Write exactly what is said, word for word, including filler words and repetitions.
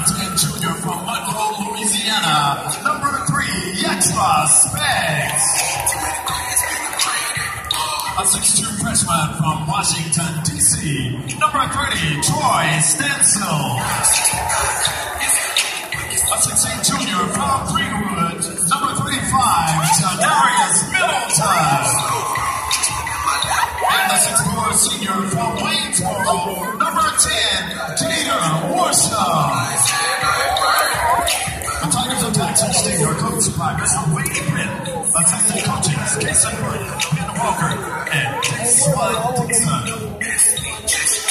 ten junior from Monroe, Louisiana, number three, Yexla Specs. A six two freshman from Washington, D C, number thirty, Troy Stencil. A six eight junior from Greenwood, number thirty-five, Darius Middleton. And the six four senior from Waynesboro, number ten, Gator Worsham. The Tigers of Texas State are coached by Mister Wade Pitt, assistant coaches Jason Wood, Ben Walker, and Jason Dixon.